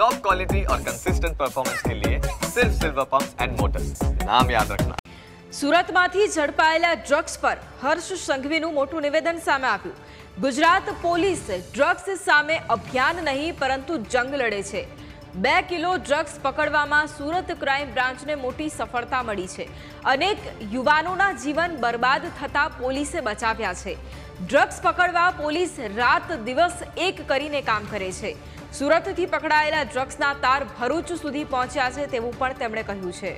Top quality और consistent performance के लिए सिर्फ सिल्वर पंप्स एंड मोटर्स, नाम याद रखना। સુરતમાંથી ઝડપાયેલા ડ્રગ્સ પર હર્ષ સંઘવીનું મોટું નિવેદન સામે આવ્યું। ગુજરાત પોલીસ ડ્રગ્સ સામે અભિયાન નહીં પરંતુ જંગ લડે છે। 2 કિલો ડ્રગ્સ પકડવામાં સુરત ક્રાઇમ બ્રાન્ચને મોટી સફળતા મળી છે। અનેક યુવાનોના જીવન બરબાદ થતા પોલીસે બચાવ્યા છે। ડ્રગ્સ પકડવા પોલીસ રાત દિવસ એક કરીને કામ કરે છે। સુરતથી પકડાયેલા ડ્રગ્સના તાર ભરૂચ સુધી પહોંચ્યા છે તેવું પણ તેમણે કહ્યું છે।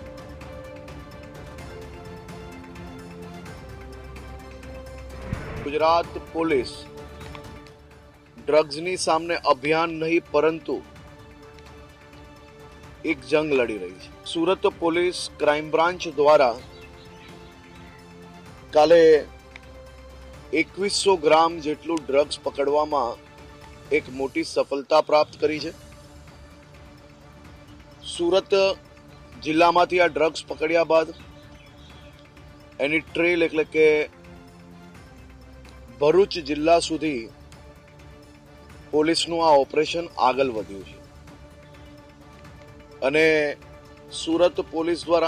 गुजरात पुलिस ड्रग्सनी सामने अभियान नहीं परंतु एक जंग लड़ी रही है। सूरत पुलिस क्राइम ब्रांच द्वारा काले 2100 ग्राम जेटलू ड्रग्स पकड़वामां एक मोटी सफलता प्राप्त करी है। सूरत जिल्लामांथी आ ड्रग्स पकड़्या बाद एनी ट्रेल एटले के भरूच जिल्ला सुधी पोलीसનું આ ઓપરેશન આગળ વધ્યું છે અને સુરત પોલીસ દ્વારા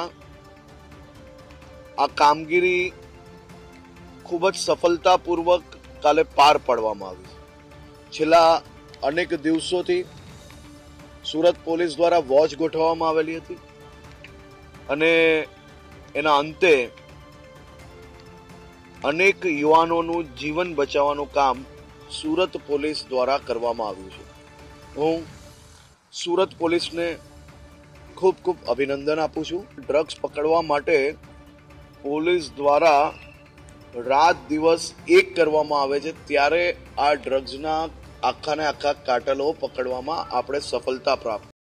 આ કામગીરી ખૂબ જ સફળતાપૂર્વક કાલે પાર પાડવામાં આવી છે। છેલ્લા અનેક દિવસોથી સુરત પોલીસ દ્વારા વોચ ગોઠવવામાં આવેલી હતી અને એના અંતે अनेक युवानों जीवन बचावવાનું काम सूरत पुलिस द्वारा करवामां आव्युं छे। हूँ सूरत पुलिस ने खूब खूब अभिनंदन आपूं छुं। ड्रग्स पकड़वा माटे पुलिस द्वारा रात दिवस एक करवामां आवे छे त्यारे आ ड्रग्सना आखा ने आखा कार्टलो पकड़वामां आपणे सफलता प्राप्त